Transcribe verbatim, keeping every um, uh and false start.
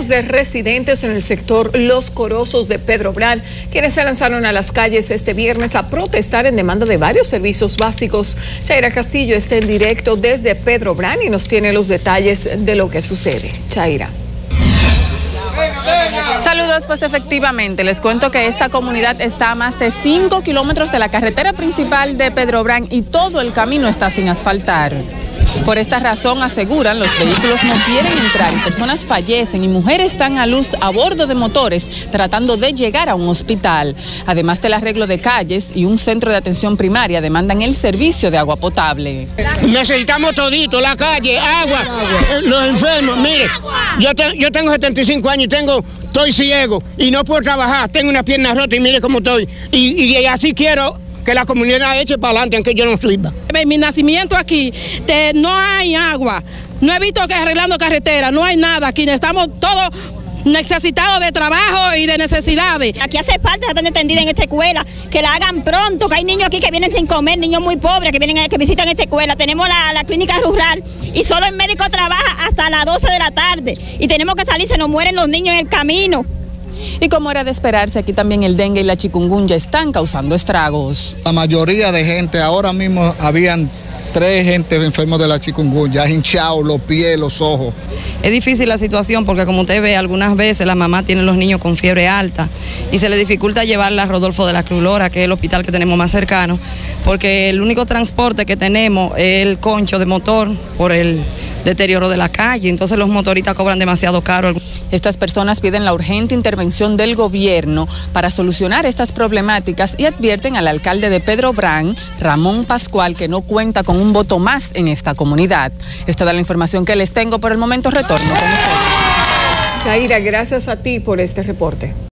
Decenas de residentes en el sector Los Corozos de Pedrobrán, quienes se lanzaron a las calles este viernes a protestar en demanda de varios servicios básicos. Chaira Castillo está en directo desde Pedrobrán y nos tiene los detalles de lo que sucede. Chaira. Saludos, pues efectivamente, les cuento que esta comunidad está a más de cinco kilómetros de la carretera principal de Pedrobrán y todo el camino está sin asfaltar. Por esta razón, aseguran, los vehículos no quieren entrar y personas fallecen y mujeres están a luz a bordo de motores tratando de llegar a un hospital. Además del arreglo de calles y un centro de atención primaria, demandan el servicio de agua potable. Necesitamos todito, la calle, agua, los enfermos. Mire, yo, te, yo tengo setenta y cinco años y tengo, estoy ciego y no puedo trabajar, tengo una pierna rota y mire cómo estoy. Y, y así quiero que la comunidad eche para adelante, aunque yo no sirva. En mi nacimiento aquí te, no hay agua, no he visto que arreglando carretera, no hay nada aquí, estamos todos necesitados de trabajo y de necesidades. Aquí hace falta estar atendida en esta escuela, que la hagan pronto, que hay niños aquí que vienen sin comer, niños muy pobres que vienen que visitan esta escuela. Tenemos la, la clínica rural y solo el médico trabaja hasta las doce de la tarde y tenemos que salir, se nos mueren los niños en el camino. Y como era de esperarse, aquí también el dengue y la chikungunya están causando estragos. La mayoría de gente, ahora mismo habían tres gente enfermos de la chikungunya, hinchados los pies, los ojos. Es difícil la situación porque, como usted ve, algunas veces la mamá tiene los niños con fiebre alta y se le dificulta llevarla a Rodolfo de la Cruz Lora, que es el hospital que tenemos más cercano, porque el único transporte que tenemos es el concho de motor por el deterioro de la calle, entonces los motoristas cobran demasiado caro. Estas personas piden la urgente intervención del gobierno para solucionar estas problemáticas y advierten al alcalde de Pedrobrán, Ramón Pascual, que no cuenta con un voto más en esta comunidad. Es toda la información que les tengo por el momento. Retorno con ustedes. Chaira, gracias a ti por este reporte.